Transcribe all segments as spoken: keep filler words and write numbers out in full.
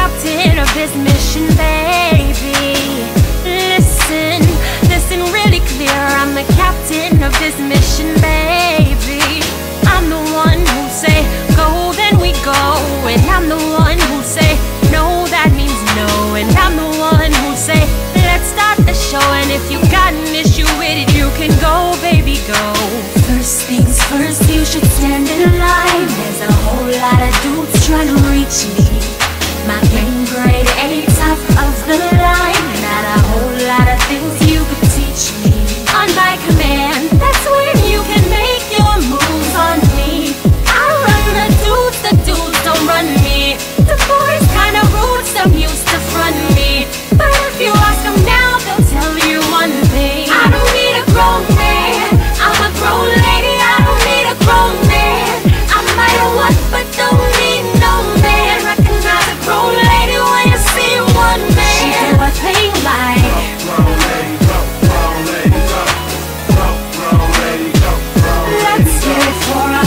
captain of this mission, baby. Listen, listen really clear. I'm the captain of this mission, baby. I'm the one who say go, then we go. And I'm the one who say no, that means no. And I'm the one who say let's start the show. And if you got an issue with it, you can go, baby, go. First things first, you should stand in line. There's a whole lot of dudes trying to reach me. My game grade ain't top of the line. Not a whole lot of things you could teach me. On my command, that's when you can make your moves on me. I run the dudes, the dudes don't run me. The boys kinda rude, some used to front me. But if you ask them now, they'll tell you one thing. I don't need a grown man, I'm a grown lady. I don't need a grown man. I might have one, but don't need no man. Recognize a grown lady when you see one man. She do a thing like let's get it for her.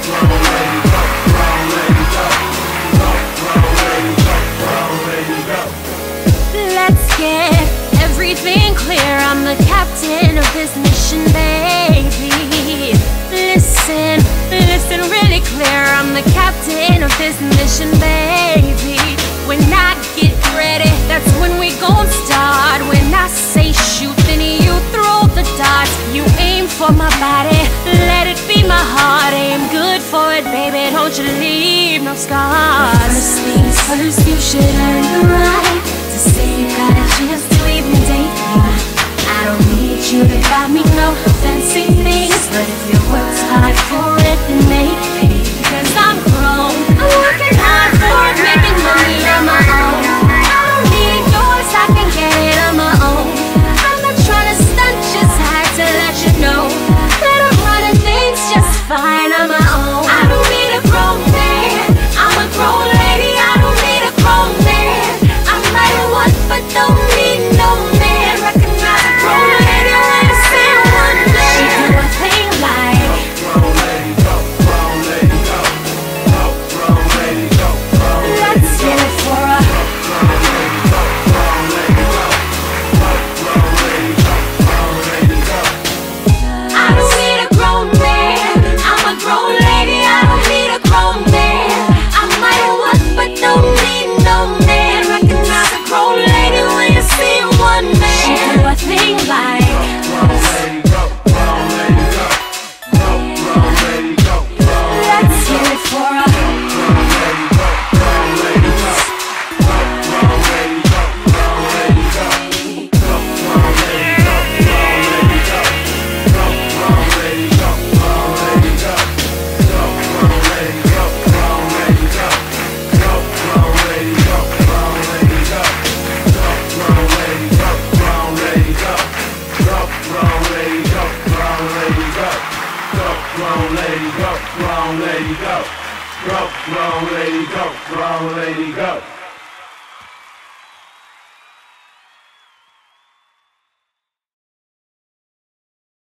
Let's get everything clear. I'm the captain of this mission, baby. Listen, listen really clear. I'm the captain of this mission, baby. When I get ready, that's when we gon' start. When I say shoot, then you throw the darts. You aim for my body, let it be my heart. Aim good for it, baby, don't you leave no scars. First things first, you should earn the right to say you got a chance to even date me. I don't need you to buy me no fancy things, but if you worked hard for it, then maybe. Cause I'm grown, I'm working hard for it, making money on my own. I don't need yours, I can get it on my own. I'm not trying to stunt, just had to let you know that I'm running things just fine on my own. I don't need a grown man, I'm a grown lady. I don't need a grown man. I might have one, but don't need no man. Recognize a grown lady when I see one man. She do a thing like let's get it for her. I don't need a grown man, I'm a grown lady. I don't need a grown man. I might have one, but don't need no man. Recognize a grown lady when you see one man. She do a thing like let's get it for her. Grown lady, go, grown lady, go, grown lady, go, grown lady, go.